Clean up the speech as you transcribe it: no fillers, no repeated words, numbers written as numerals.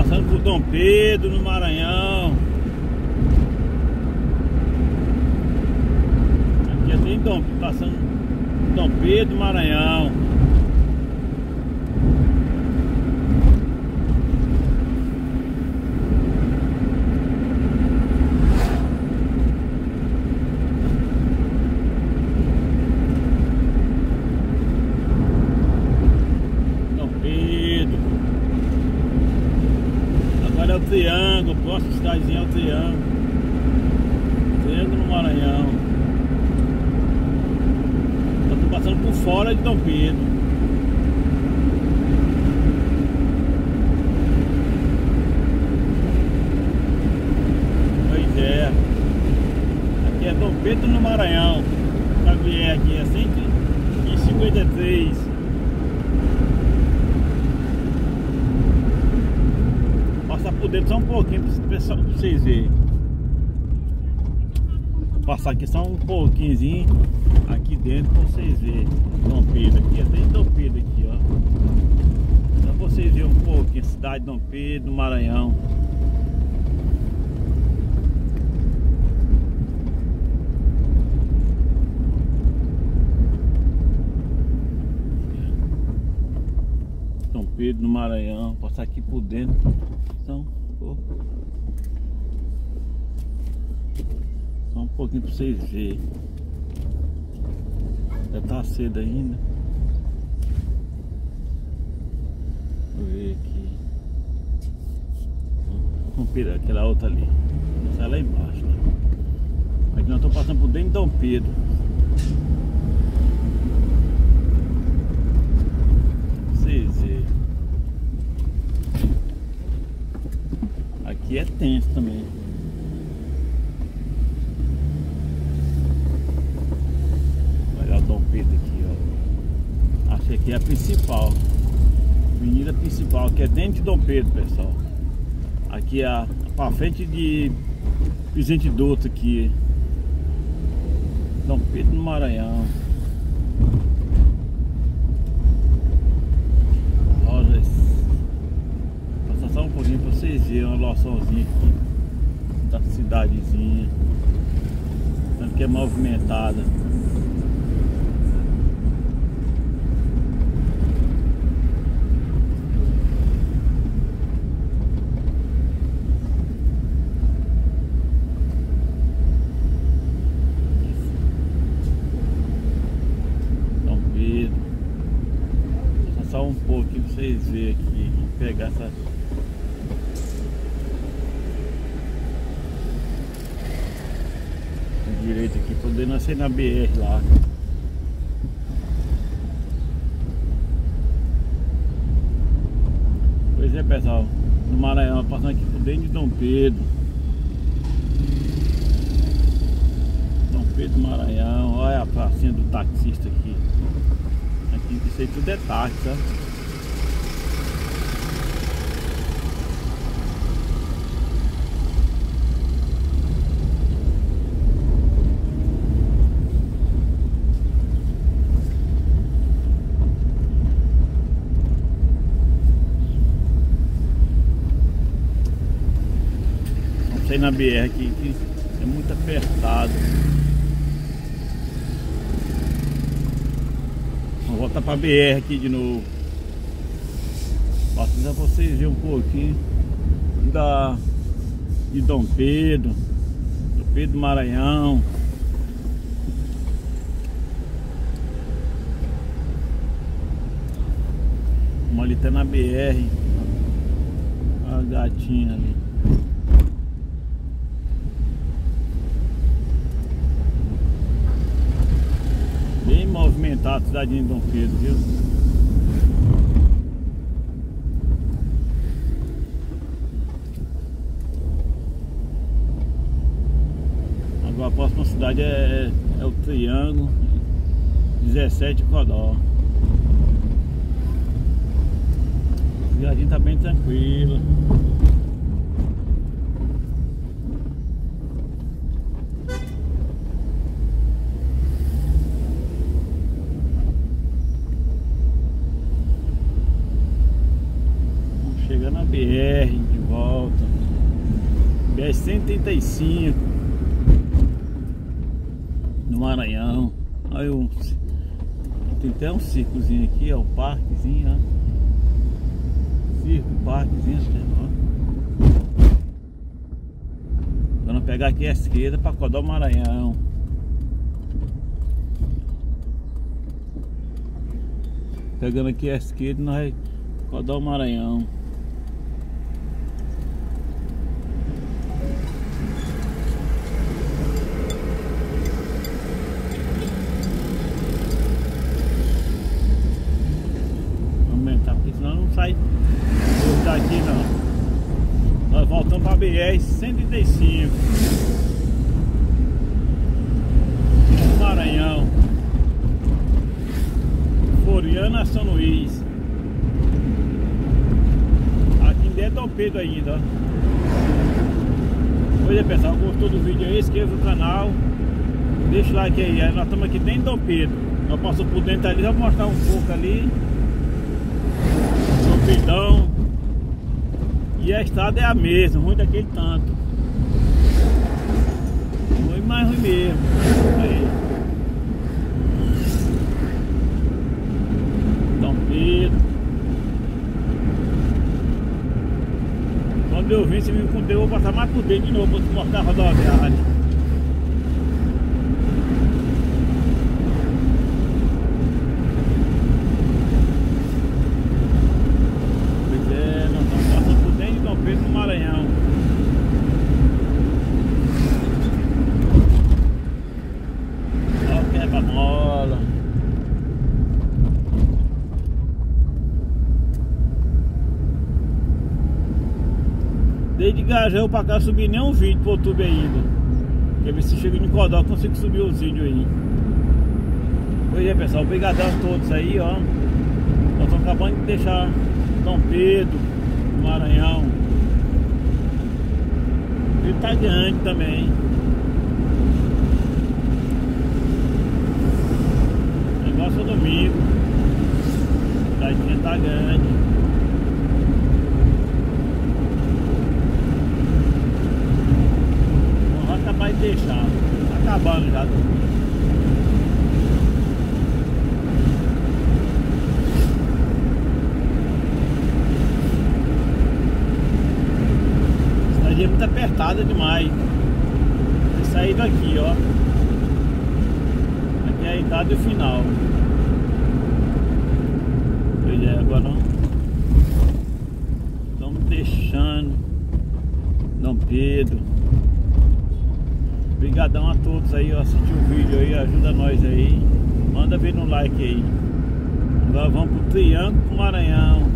Passando por Dom Pedro, no Maranhão. Aqui tem passando por Dom Pedro, Maranhão. Agora é o Triângulo, próxima cidadezinha é o Triângulo. Triângulo no Maranhão. Eu tô passando por fora de Dom Pedro. Pois é. Aqui é Dom Pedro no Maranhão. Pra vier aqui é 153. Passar por dentro só um pouquinho pra vocês verem. Vou passar aqui só um pouquinho aqui dentro pra vocês verem. Dom Pedro aqui, até Dom Pedro aqui, ó. Só pra vocês verem um pouquinho a cidade de Dom Pedro, Maranhão. Dom Pedro no Maranhão, passar aqui por dentro. Então, só um pouquinho para vocês verem. Já tá cedo ainda. Vou ver aqui. Vamos pegar aquela outra ali. Sai lá embaixo. Né? Aqui nós estamos passando por dentro de Dom Pedro. Vocês verem. Aqui é tenso também. Olha o Dom Pedro aqui, ó. Acho que aqui é a principal. Avenida principal, que é dentro de Dom Pedro, pessoal. Aqui é pra frente de Vicente Douto aqui. Dom Pedro no Maranhão. Só um pouquinho pra vocês verem uma loçãozinha aqui da cidadezinha, tanto que é movimentada. Dom Pedro. Só um pouquinho pra vocês verem aqui, pegar essa direito aqui, poder nascer na BR lá. Pois é, pessoal, no Maranhão, passando aqui por dentro de Dom Pedro. Dom Pedro Maranhão, olha a pracinha do taxista aqui. Aqui isso aí tudo é táxi, sabe? Sair na BR aqui, que é muito apertado. Vou voltar pra BR aqui de novo. Passando pra vocês verem um pouquinho de Dom Pedro, Dom Pedro Maranhão. Uma ali tá na BR. A gatinha ali. Bem movimentada a cidadinha de Dom Pedro, viu? Agora a próxima cidade é o Triângulo 17 Codó. A viagem tá bem tranquila. Chegando na BR BR de volta. BR 135 no Maranhão. Aí tem até um circozinho aqui, ó, o parquezinho, ó. Circo, parquezinho, ó. Vamos pegar aqui a esquerda para Codó Maranhão. Pegando aqui a esquerda, nós Codó Maranhão. Vamos aumentar, porque senão não sai daqui não. Nós voltamos para a BR 135 Maranhão, Floriana, São Luís. Aqui ainda é Dom Pedro ainda, ó. Pois é, pessoal, gostou do vídeo aí? Inscreva no canal, deixa o like aí. Nós estamos aqui dentro de Dom Pedro. Nós passamos por dentro ali, vou mostrar um pouco ali. Dom Pedrão. E a estrada é a mesma, ruim daquele tanto. Ruim, mais ruim mesmo. Aí. Dom Pedro. Quando eu vim, se me encontrei, eu vou passar mais por dentro de novo para mostrar a rodoviária. No Maranhão. Ó, quebra-mola. Desde Gajão pra cá eu subi nenhum vídeo pro YouTube ainda. Quer ver se chega em Codó, eu consigo subir os vídeos aí. Pois é, pessoal, obrigadão a todos aí, ó. Nós estamos acabando de deixar Dom Pedro, Maranhão. Ele tá grande também. O negócio é domingo. A cidadinha tá grande. Vamos acabar de deixar. Tá acabando já. É muito apertada demais. Vou sair daqui, ó. Aqui é a entrada e o final. Pois é, agora não. Estamos deixando Dom Pedro. Obrigadão a todos aí, ó. Assistiu o vídeo aí, ajuda nós aí. Manda ver no like aí. Agora vamos pro Triângulo do Maranhão.